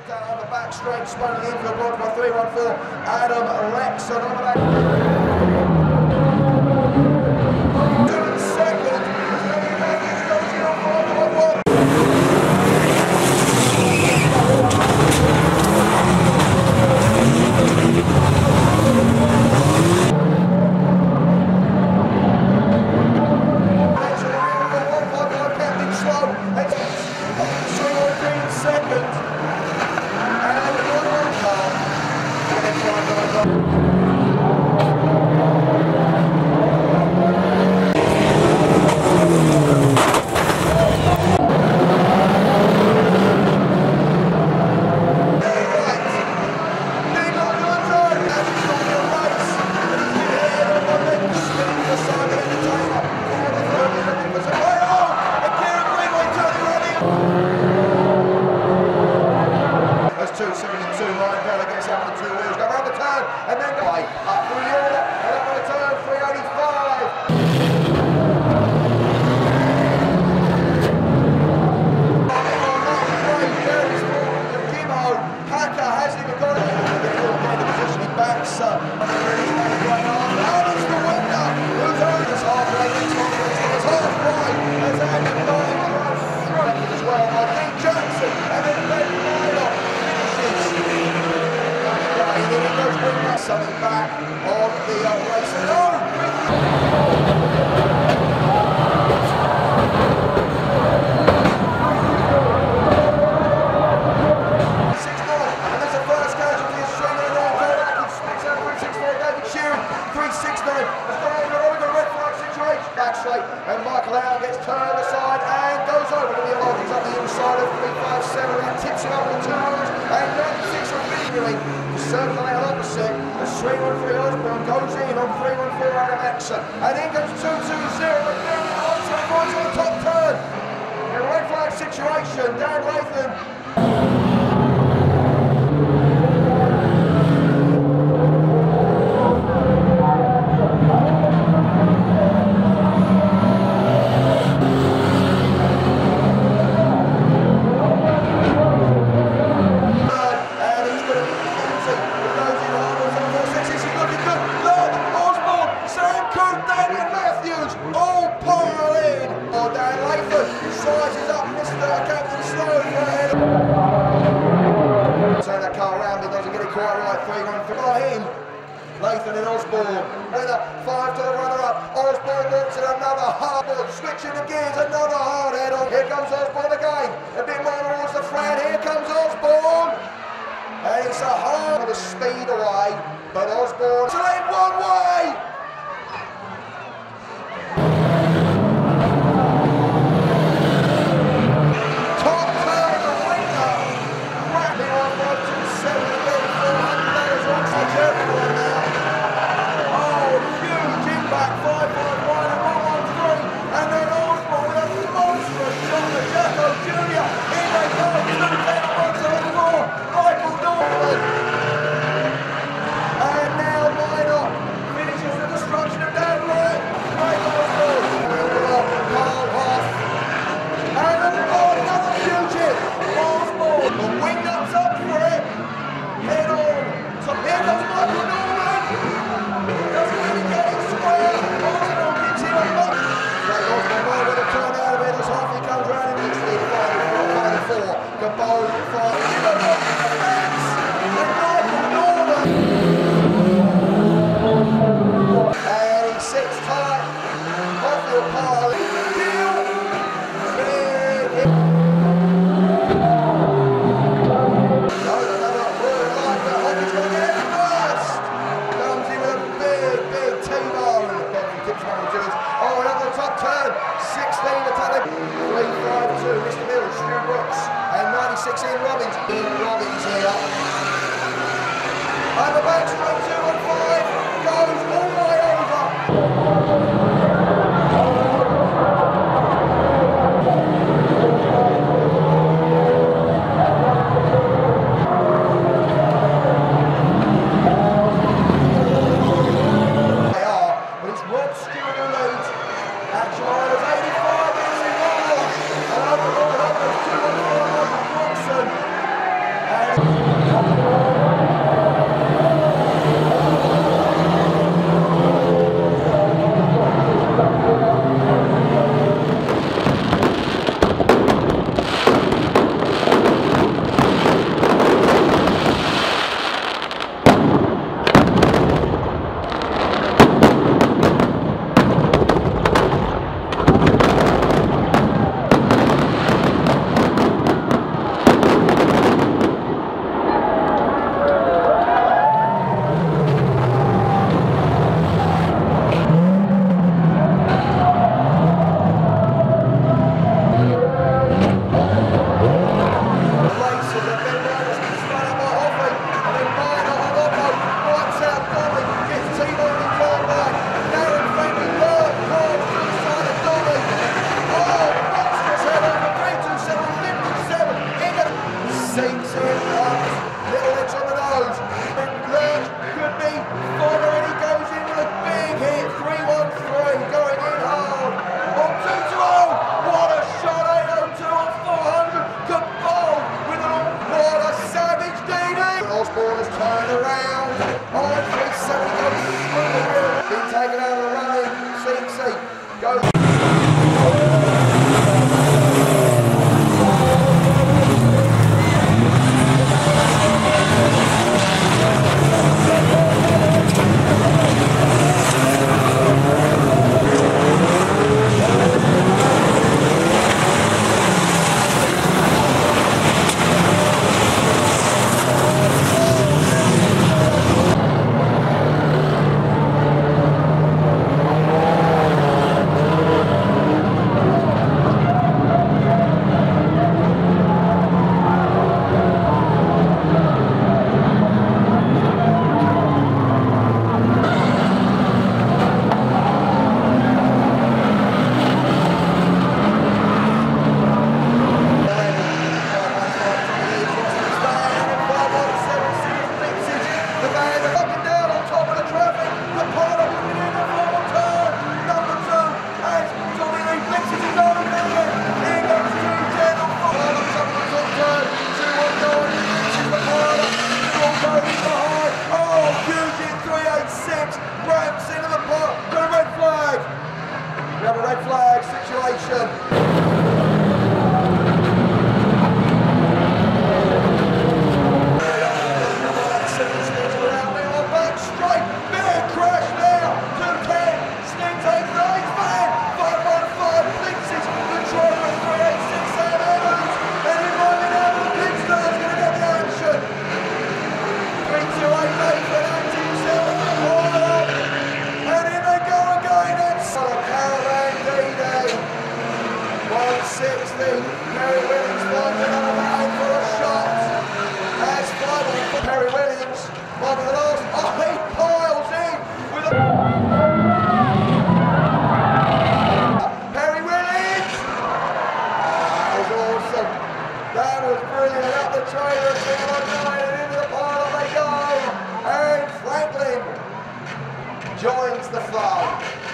Down the back straight, spun the infield block by 314. Adam Lexon on the back. And then go up through the order, and up on the turn, 385. Derbies for Gimmo. Packer hasn't even got it. The position he backs up. And it's the winner. Who's over this halfway? It's half right. As Andy Martin throws as well by Dean Johnson. And then Ben Milo finishes. Something back on the race. No! 6-9, and there's a first casualty of String and David splits out 3-6-4, David Sheeran, 3-6-9. We're going to red flag situation. Back straight, and Michael Allen gets turned aside and goes over to the Havoc. He's up the inside of 357 and tips it up the 2 hours, and 96 are figuring to circle out opposite. 313 Osborne goes in on 314 Adam Exon, and in goes 220, and then on the top turn. In a red flag situation, Dan Latham. Sizes up Mr. Captain Slow for ahead. Turn that car around, he doesn't get it quite right. 3-1 by him. Latham and Osborne. Winner, 5 to the runner-up. Osborne looks at another hard one. Switching the gears, another hard head on. Here comes Osborne again. A bit more towards the front. Here comes Osborne. And it's a hard for the speed away. But Osborne to lead one way. Robbins here. And the back straight 2 and 5 goes all the way over. They are, but it's Rob Stewart who leads. Actual honours 85 is in Mildenhall. And overall, 2 and 4 Watson. And see little legs on the nose. Lurch could be fodder, and he goes in with a big hit. 3-1-3 going in hard. On 2-0. What a shot. 802 on 400. Cabal with an what a savage DD. Osborne has turned around. On 370 goes through the middle. Been taken out of the running. CC goes. Ramps into the pot, got a red flag. We have a red flag situation. Back straight, big crash there. 210, Stings 8-8 man. 515 blitzes. The driver 386 Sam Evans. And he might be down to the pit start, going to get the action. 3288 for 19 and in they go again, it's a caravan D-Day. 160, Perry Williams finds another man for a shot. As final for Perry Williams, one of the last, he piles in with a... Perry Williams! That was awesome. That was brilliant. Up the trailer, 219, and into the pile they go. And Franklin joins the fun.